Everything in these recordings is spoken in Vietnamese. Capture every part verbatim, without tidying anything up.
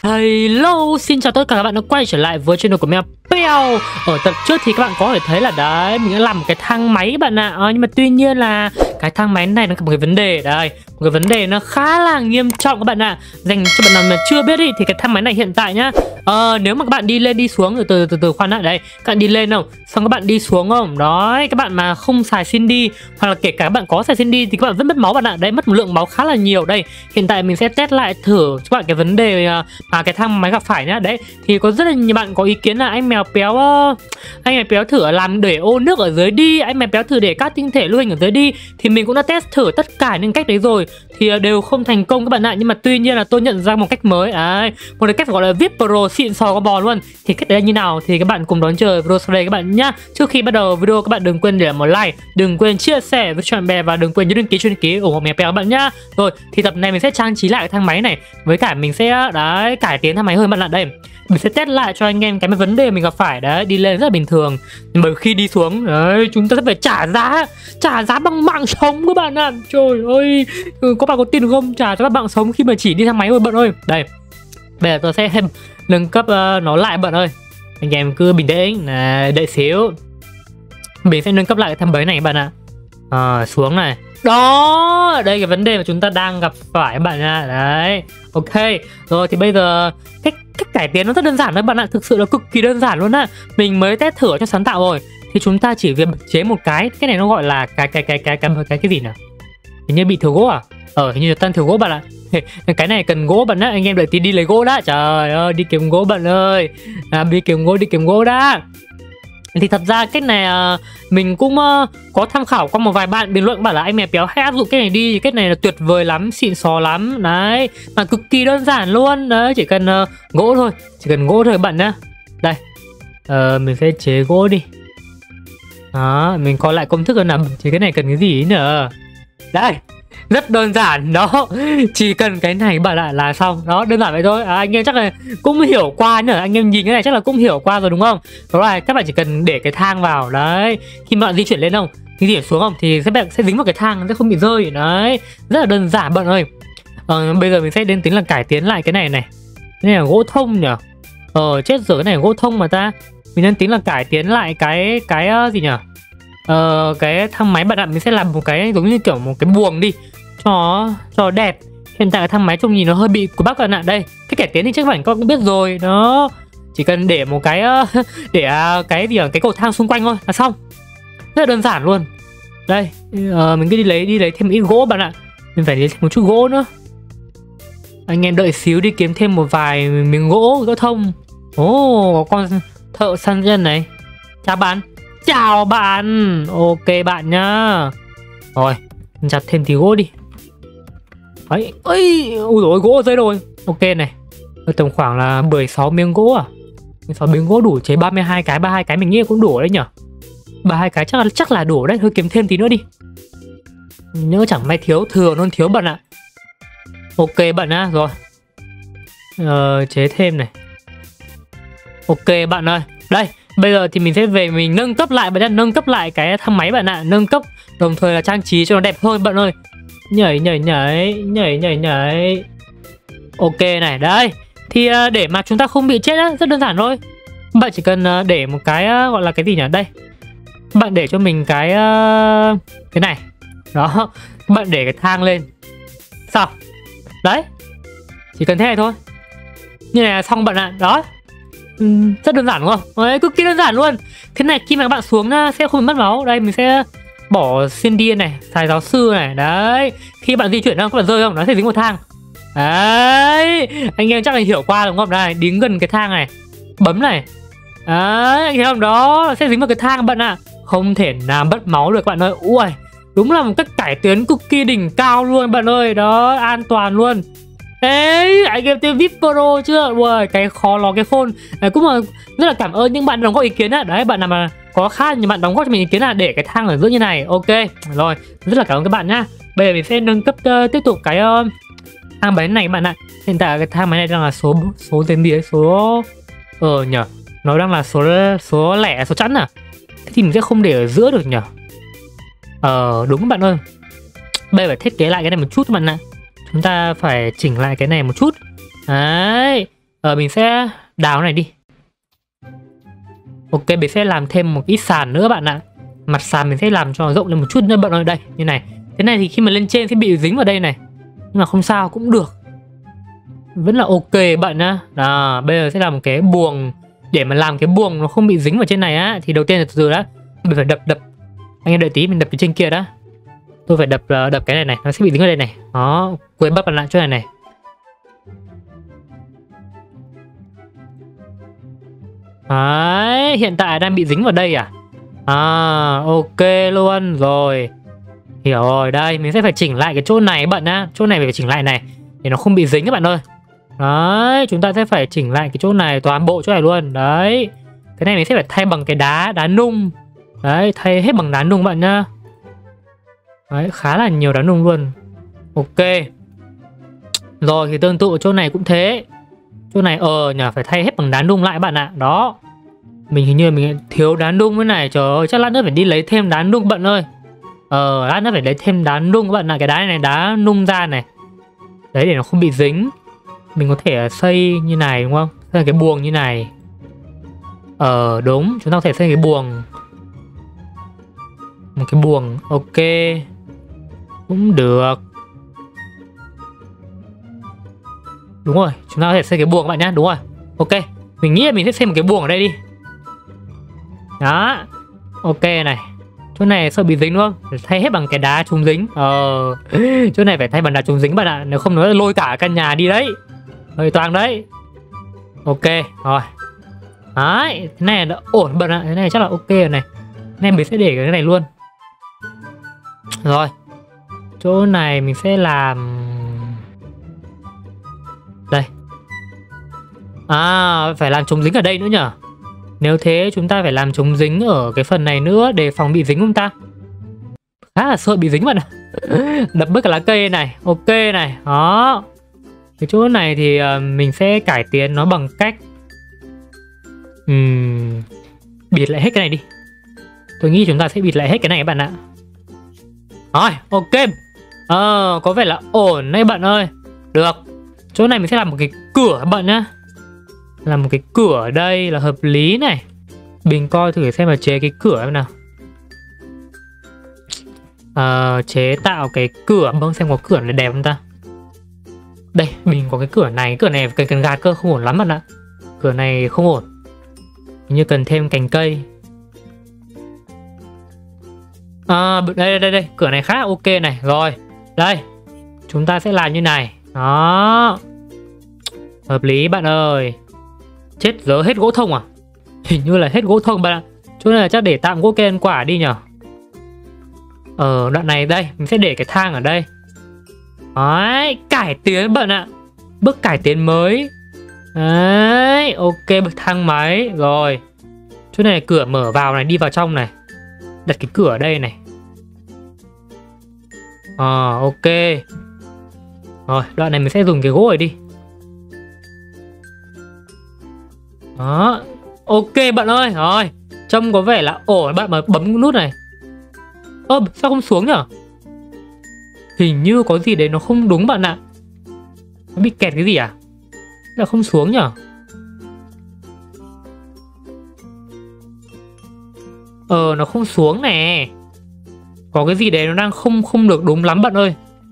Hello, xin chào tất cả các bạn đã quay trở lại với channel của Mèo Peo. Ở tập trước thì các bạn có thể thấy là đấy, mình đã làm một cái thang máy các bạn ạ. à, Nhưng mà tuy nhiên là cái thang máy này nó có một cái vấn đề. Đây, một cái vấn đề nó khá là nghiêm trọng các bạn ạ. Dành cho bạn nào mà chưa biết ý, thì cái thang máy này hiện tại nhá, ờ, nếu mà các bạn đi lên đi xuống từ từ từ từ khoan ạ. Đây, các bạn đi lên không, xong các bạn đi xuống không. Đấy, các bạn mà không xài xin đi, hoặc là kể cả các bạn có xài xin đi thì các bạn vẫn mất máu bạn ạ. Đấy, mất một lượng máu khá là nhiều. Đây, hiện tại mình sẽ test lại thử cho bạn cái vấn đề mà cái thang máy gặp phải nhá. Đấy, thì có rất là nhiều bạn có ý kiến là anh Mèo Péo uh, anh Mèo Péo thử làm để ô nước ở dưới đi, anh Mèo Péo thử để các tinh thể lưu hình ở dưới đi. Thì mình cũng đã test thử tất cả những cách đấy rồi thì đều không thành công các bạn ạ. Nhưng mà tuy nhiên là tôi nhận ra một cách mới đấy, một cái cách gọi là vê i pê Pro xịn sò có bò luôn. Thì cách đấy là như nào thì các bạn cùng đón chờ video sau đây các bạn nhá. Trước khi bắt đầu video các bạn đừng quên để một like, đừng quên chia sẻ với bạn bè và đừng quên nhấn đăng ký, đăng ký ủng hộ Mèo Péo các bạn nhá. Rồi thì tập này mình sẽ trang trí lại cái thang máy này, với cả mình sẽ đấy cải tiến thang máy hơn bạn ạ. Đây, mình sẽ test lại cho anh em cái vấn đề mình gặp phải đấy, đi lên rất là bình thường, nhưng mà khi đi xuống đấy chúng ta sẽ phải trả giá, trả giá bằng mạng sống các bạn ạ. Trời ơi, có bạn có tin không, trả cho các bạn sống khi mà chỉ đi thang máy thôi bạn ơi. Đây, bây giờ tôi sẽ nâng cấp uh, nó lại bạn ơi, anh em cứ bình tĩnh này, đợi xíu, mình sẽ nâng cấp lại cái thang máy này bạn ạ. À, xuống này, đó, đây cái vấn đề mà chúng ta đang gặp phải các bạn ạ. Đấy, ok rồi, thì bây giờ cách cách cải tiến nó rất đơn giản thôi bạn ạ, thực sự là cực kỳ đơn giản luôn á. Mình mới test thử cho sáng tạo rồi, thì chúng ta chỉ việc chế một cái cái này nó gọi là cái cái cái cái cái cái cái gì nào, hình như bị thiếu gỗ à, ờ hình như là tan thiếu gỗ bạn ạ. Cái này cần gỗ bạn ạ, anh em đợi tí đi lấy gỗ đã, trời ơi đi kiếm gỗ bạn ơi, à, đi kiếm gỗ đi kiếm gỗ đã. Thì thật ra cách này uh, mình cũng uh, có tham khảo qua một vài bạn bình luận bảo là anh Mèo Péo hãy áp dụng cái này đi, cái này là tuyệt vời lắm, xịn sò lắm đấy, mà cực kỳ đơn giản luôn đấy, chỉ cần uh, gỗ thôi, chỉ cần gỗ thôi bạn nhá. Đây, uh, mình sẽ chế gỗ đi, đó, mình coi lại công thức rồi nào, chế cái này cần cái gì nữa. Đây, rất đơn giản đó, chỉ cần cái này bạn ạ là xong, đó, đơn giản vậy thôi. À, anh em chắc là cũng hiểu qua nữa, anh em nhìn cái này chắc là cũng hiểu qua rồi đúng không? Đó là các bạn chỉ cần để cái thang vào đấy, khi mà bạn di chuyển lên không, di chuyển xuống không thì sẽ sẽ dính vào cái thang, nó sẽ không bị rơi đấy, rất là đơn giản bạn ơi. Ờ, bây giờ mình sẽ đến tính là cải tiến lại cái này này, cái này là gỗ thông nhỉ? Ờ, chết rồi, cái này là gỗ thông mà ta, mình nên tính là cải tiến lại cái cái uh, gì nhỉ? Ờ, cái thang máy bạn ạ, mình sẽ làm một cái giống như kiểu một cái buồng đi cho cho đẹp. Hiện tại cái thang máy trông nhìn nó hơi bị của bác bạn ạ. Đây, cái cải tiến thì chắc bạn con cũng biết rồi đó, chỉ cần để một cái để cái gì ở cái cầu thang xung quanh thôi là xong, rất là đơn giản luôn. Đây, ờ, mình cứ đi lấy đi lấy thêm ít gỗ bạn ạ, mình phải lấy thêm một chút gỗ nữa, anh em đợi xíu đi kiếm thêm một vài miếng gỗ gỗ thông. Ồ, có con thợ săn dân này, chào bạn. Chào bạn, ok bạn nhá. Rồi, chặt thêm tí gỗ đi. Đấy, ơi, ui dồi, gỗ rơi rồi. Ok này, tầm khoảng là mười sáu miếng gỗ à, mười sáu miếng gỗ đủ chế ba mươi hai cái, ba mươi hai cái mình nghĩ cũng đủ đấy nhở. ba mươi hai cái chắc là chắc là đủ đấy, thôi kiếm thêm tí nữa đi. Nhớ chẳng may thiếu, thừa luôn thiếu bạn ạ. Ok bạn á, rồi. Ờ, chế thêm này. Ok bạn ơi, đây. Bây giờ thì mình sẽ về mình nâng cấp lại bạn nhá, nâng cấp lại cái thang máy bạn ạ, nâng cấp đồng thời là trang trí cho nó đẹp hơn bạn ơi. Nhảy nhảy nhảy, nhảy nhảy nhảy. Ok này, đây. Thì uh, để mà chúng ta không bị chết á, rất đơn giản thôi. Bạn chỉ cần uh, để một cái uh, gọi là cái gì nhỉ? Đây. Bạn để cho mình cái uh, cái này. Đó, bạn để cái thang lên. Sao? Đấy. Chỉ cần thế này thôi. Như này là xong bạn ạ. Đó. Uhm, rất đơn giản đúng không? Đấy, cực kỳ đơn giản luôn. Thế này khi mà các bạn xuống sẽ không bị mất máu. Đây mình sẽ bỏ xin đi này, xài giáo sư này. Đấy, khi bạn di chuyển không, các bạn rơi không, nó sẽ dính một thang. Đấy, anh em chắc là hiểu qua đúng không? Đây, đứng gần cái thang này, bấm này. Đấy, anh thấy không? Đó, nó sẽ dính vào cái thang bạn ạ. Không thể nào mất máu được bạn ơi. Ui, đúng là một cách cải tiến cực kỳ đỉnh cao luôn bạn ơi. Đó, an toàn luôn. Ê, anh em chơi vê i pê Pro chưa? Ui, cái khó ló cái khôn. Đấy, cũng là rất là cảm ơn những bạn đóng góp ý kiến á. Đấy, bạn nào mà có khá nhiều bạn đóng góp cho mình ý kiến là để cái thang ở giữa như này. Ok, rồi, rất là cảm ơn các bạn nhá. Bây giờ mình sẽ nâng cấp uh, tiếp tục cái uh, thang máy này các bạn ạ. Hiện tại cái thang máy này đang là số số tên gì ấy, số ờ nhở, nó đang là số số lẻ, số chẵn à. Thế thì mình sẽ không để ở giữa được nhở. Ờ đúng bạn ơi. Bây giờ phải thiết kế lại cái này một chút các bạn ạ. Chúng ta phải chỉnh lại cái này một chút. Đấy, Ờ mình sẽ đào này đi. Ok, mình sẽ làm thêm một ít sàn nữa bạn ạ. Mặt sàn mình sẽ làm cho nó rộng lên một chút nữa bạn ơi. Đây, như này. Thế này thì khi mà lên trên sẽ bị dính vào đây này. Nhưng mà không sao, cũng được. Vẫn là ok bạn nhá. Đó, bây giờ sẽ làm một cái buồng. Để mà làm cái buồng nó không bị dính vào trên này á, thì đầu tiên là từ từ đã mình phải đập đập. Anh em đợi tí, mình đập cái trên kia đã. Tôi phải đập đập cái này này, nó sẽ bị dính vào đây này. Đó, quên bắp lại chỗ này này. Đấy, hiện tại đang bị dính vào đây à? À, ok luôn rồi. Hiểu rồi, đây, mình sẽ phải chỉnh lại cái chỗ này bận á. Chỗ này phải chỉnh lại này, để nó không bị dính các bạn ơi. Đấy, chúng ta sẽ phải chỉnh lại cái chỗ này, toàn bộ chỗ này luôn. Đấy, cái này mình sẽ phải thay bằng cái đá, đá nung. Đấy, thay hết bằng đá nung bạn nhá. Đấy, khá là nhiều đá nung luôn. Ok. Rồi, thì tương tự chỗ này cũng thế. Chỗ này ờ nhờ phải thay hết bằng đá nung lại bạn ạ. Đó. Mình hình như mình thiếu đá nung thế này. Trời ơi, chắc lát nữa phải đi lấy thêm đá nung bạn ơi. Ờ, lát nữa phải lấy thêm đá nung bạn ạ. Cái đá này đá nung ra này. Đấy, để nó không bị dính. Mình có thể xây như này đúng không? Xây cái buồng như này. Ờ, đúng. Chúng ta có thể xây cái buồng. Một cái buồng. Ok. Cũng được. Đúng rồi, chúng ta có thể xây cái buồng các bạn nhá. Đúng rồi. Ok, mình nghĩ là mình sẽ xây một cái buồng ở đây đi. Đó. Ok này. Chỗ này sợ bị dính đúng không? Phải thay hết bằng cái đá chống dính. Ờ. Chỗ này phải thay bằng đá chống dính bạn ạ. Nếu không nó lôi cả căn nhà đi đấy. Hơi toang đấy. Ok, rồi. Đấy, thế này là ổn bạn ạ. Thế này chắc là ok rồi này. Thế này mình sẽ để cái này luôn. Rồi. Chỗ này mình sẽ làm đây. À, phải làm chống dính ở đây nữa nhở. Nếu thế chúng ta phải làm chống dính ở cái phần này nữa để phòng bị dính không ta? Khá là sợ bị dính bạn ạ. Đập mất cả lá cây này. Ok này. Đó. Cái chỗ này thì uh, mình sẽ cải tiến nó bằng cách uhm, bịt lại hết cái này đi. Tôi nghĩ chúng ta sẽ bịt lại hết cái này các bạn ạ. Rồi, ok. Ờ, có vẻ là ổn đấy bạn ơi. Được. Chỗ này mình sẽ làm một cái cửa bạn nhá. Làm một cái cửa ở đây là hợp lý này. Mình coi thử xem là chế cái cửa em nào. À, chế tạo cái cửa. Bông xem có cửa này đẹp không ta. Đây, mình có cái cửa này. Cái cửa này cần, cần gạt cơ, không ổn lắm bạn ạ. Cửa này không ổn. Hình như cần thêm cành cây. À, đây, đây, đây. Cửa này khá là ok này. Rồi, đây. Chúng ta sẽ làm như này. Đó. Hợp lý bạn ơi. Chết giờ hết gỗ thông à? Hình như là hết gỗ thông bạn ạ. Chỗ này là chắc để tạm gỗ cây ăn quả đi nhở. Ở đoạn này đây, mình sẽ để cái thang ở đây. Đấy, cải tiến bạn ạ. Bước cải tiến mới. Đấy, ok, bậc thang máy. Rồi. Chỗ này cửa mở vào này, đi vào trong này. Đặt cái cửa ở đây này. Ờ, à, ok. Rồi, đoạn này mình sẽ dùng cái gỗ này đi. Đó. Ok bạn ơi. Rồi. Trông có vẻ là ổn. Bạn mà bấm nút này. Ơ, sao không xuống nhở? Hình như có gì đấy nó không đúng bạn ạ. Nó bị kẹt cái gì à? Là không xuống nhở? Ờ, nó không xuống nè. Có cái gì đấy nó đang không không được đúng lắm bạn ơi.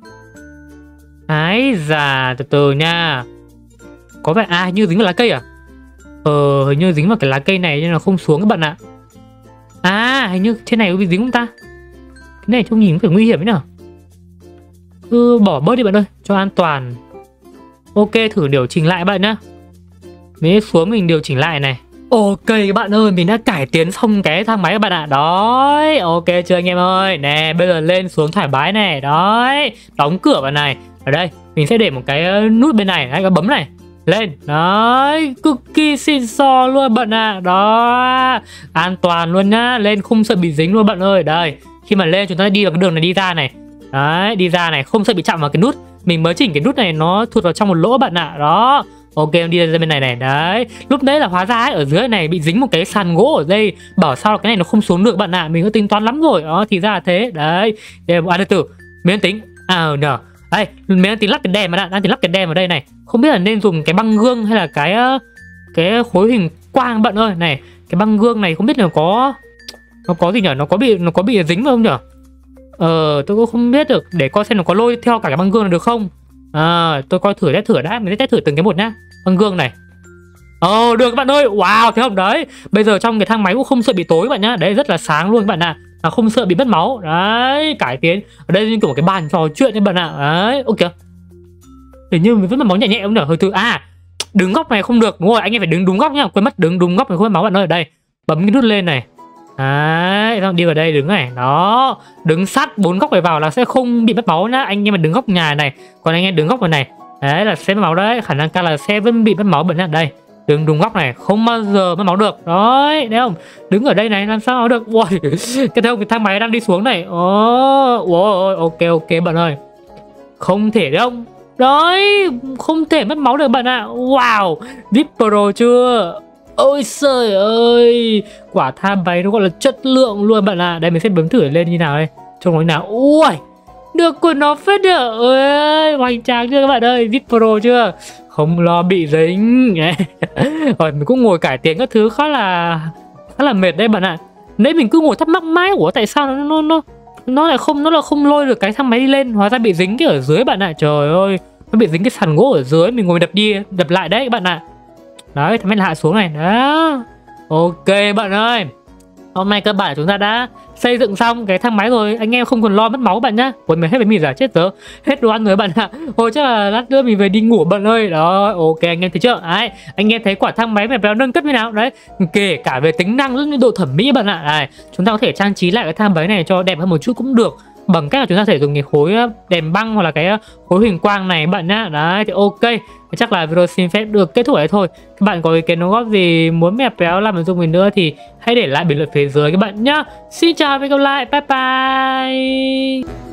Ái già, từ từ nha. Có vẻ à, hình như dính vào lá cây à? Ờ, hình như dính vào cái lá cây này nên là không xuống các bạn ạ. À, hình như trên này có bị dính không ta? Cái này trông nhìn phải nguy hiểm ấy nào. Ừ, bỏ bớt đi bạn ơi, cho an toàn. Ok, thử điều chỉnh lại bạn nhá. Mình xuống mình điều chỉnh lại này. Ok các bạn ơi, mình đã cải tiến xong cái thang máy các bạn ạ. Đó, ok chưa anh em ơi. Nè, bây giờ lên xuống thoải mái này. Đó, đóng cửa vào này. Ở đây, mình sẽ để một cái nút bên này. Anh có bấm này. Lên, đấy, cực kỳ xịn sò luôn bạn ạ. Đó, an toàn luôn nhá. Lên không sợ bị dính luôn bạn ơi. Đây, khi mà lên chúng ta đi vào cái đường này đi ra này. Đấy, đi ra này, không sợ bị chạm vào cái nút. Mình mới chỉnh cái nút này nó thụt vào trong một lỗ bạn ạ. Đó. Ok, em đi ra bên này này. Đấy. Lúc đấy là hóa ra ấy, ở dưới này bị dính một cái sàn gỗ ở đây. Bảo sao là cái này nó không xuống được bạn ạ. Mình có tính toán lắm rồi. Đó, thì ra là thế. Đấy. Để à, từ từ. Biến tính. À, nhờ. Đây, mình đang tính lắp cái đèn mà đã, đang tính lắp cái đèn vào đây này. Không biết là nên dùng cái băng gương hay là cái cái khối hình quang bạn ơi. Này, cái băng gương này không biết là có nó có gì nhỉ? Nó có bị nó có bị dính vào không nhỉ? Ờ, tôi cũng không biết được. Để coi xem nó có lôi theo cả cái băng gương này được không. À, tôi coi thử test thử đã, mình sẽ test thử từng cái một nhá. Băng gương này. Ồ, được các bạn ơi. Wow, thấy không đấy. Bây giờ trong cái thang máy cũng không sợ bị tối bạn nhá. Đấy, rất là sáng luôn các bạn ạ. À, không sợ bị mất máu. Đấy, cải tiến. Ở đây như kiểu một cái bàn trò chuyện các bạn ạ. Đấy, ok. Hình như mình vẫn mất máu nhẹ nhẹ không nhỉ? Hơi từ à, đứng góc này không được. Đúng rồi, anh em phải đứng đúng góc nhá. Quên mất đứng đúng góc này không mất máu bạn ơi. Ở đây, bấm cái nút lên này. Đấy, xong đi vào đây đứng này. Đó, đứng sát bốn góc này vào là sẽ không bị mất máu nhá. Anh em mà đứng góc nhà này, còn anh em đứng góc này này, đấy là sẽ mất máu đấy. Khả năng cao là sẽ vẫn bị mất máu bạn nhá. Đây, đứng đúng góc này không bao giờ mất máu được. Đấy, thấy không? Đứng ở đây này làm sao máu được. Ui, cái theo cái thang máy đang đi xuống này. Ồ, ôi, ok ok bạn ơi. Không thể đâu. Đấy, không thể mất máu được bạn ạ. Wow, vê i pê Pro chưa? Ôi trời ơi, quả thang máy nó gọi là chất lượng luôn bạn ạ. Đây mình sẽ bấm thử lên như nào đây. Trông nó như nào. Ui, được của nó phết được. Ôi, hoành tráng chưa các bạn ơi. vê i pê Pro chưa? Không lo bị dính. Rồi mình cũng ngồi cải tiến các thứ khá là khá là mệt đấy bạn ạ. Nãy mình cứ ngồi thắc mắc mãi, ủa tại sao nó nó nó nó lại không nó là không lôi được cái thang máy đi lên, hóa ra bị dính cái ở dưới bạn ạ. Trời ơi, nó bị dính cái sàn gỗ ở dưới, mình ngồi đập đi đập lại đấy các bạn ạ. Đấy, thằng máy hạ xuống này. Đó, ok bạn ơi, hôm nay cơ bản chúng ta đã xây dựng xong cái thang máy rồi, anh em không còn lo mất máu bạn nhá. Ôi mình hết bánh mì giả chết tớ, hết đồ ăn rồi bạn ạ. Thôi chắc là lát nữa mình về đi ngủ bạn ơi. Đó, ok anh em thấy chưa? Đấy, anh em thấy quả thang máy mèo béo nâng cấp như nào đấy, kể cả về tính năng lẫn độ thẩm mỹ bạn ạ. Đấy, chúng ta có thể trang trí lại cái thang máy này cho đẹp hơn một chút cũng được, bằng cách là chúng ta có thể dùng cái khối đèn băng hoặc là cái khối huỳnh quang này bạn nhá. Đấy thì ok, chắc là video xin phép được kết thúc đấy thôi. Các bạn có ý kiến đóng góp gì muốn mèo béo làm nội dung mình nữa thì hãy để lại bình luận phía dưới các bạn nhá. Xin chào và hẹn gặp lại, bye bye.